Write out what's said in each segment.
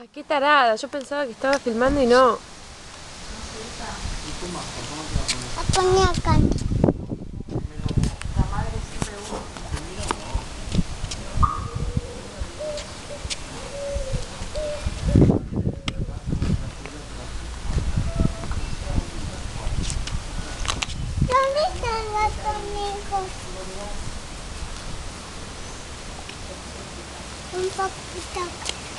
Ay, qué tarada. Yo pensaba que estaba filmando y no. La ponía acá. ¿Dónde está el gato, amigo? Un poquito.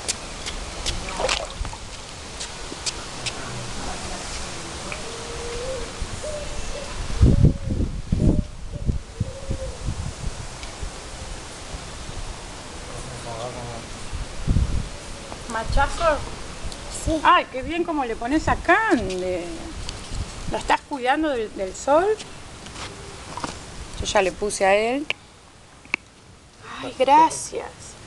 ¿Machazo? Sí. Ay, qué bien como le pones a Cande. ¿La estás cuidando del sol? Yo ya le puse a él. Ay, gracias.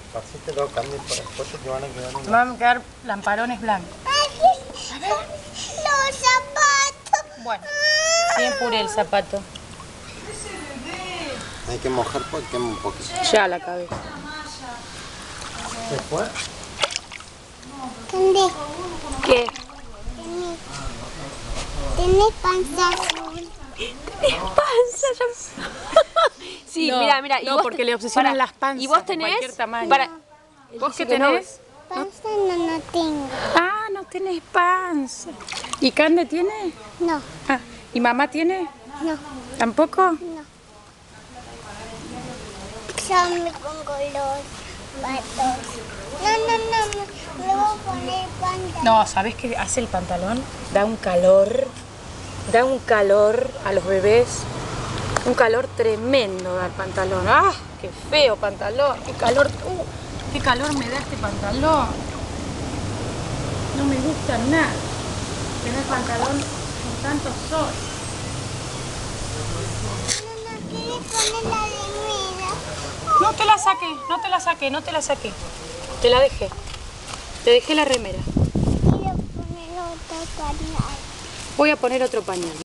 Van a quedar lamparones blancos. Ay, los zapatos. Bueno, bien puré el zapato. Hay que mojar porque quema un poquito. Ya la cabeza. Después, ¿Dónde? ¿Qué? Tenés panza azul. ¿Tenés panza? Sí, No, mira. no, porque le obsesionan las panzas ¿Y vos de tenés? cualquier tamaño. Para... ¿Vos qué Dice que no. tenés? Panza no tengo. Ah, no tenés panza. ¿Y Cande tiene? No, Ah, ¿y mamá tiene? no, ¿Tampoco? no. Yo me pongo los patos. No, me voy a poner panza. No, ¿sabés qué hace el pantalón? Da un calor a los bebés. Un calor tremendo da el pantalón. ¡Ah! ¡Qué feo pantalón! ¡Qué calor! ¡Qué calor me da este pantalón! No me gusta nada. Tener pantalón con tanto sol. No, ¿quieres poner la remera? No te la saqué. Te la dejé. Te dejé la remera. Quiero poner otro canal. Voy a poner otro pañal.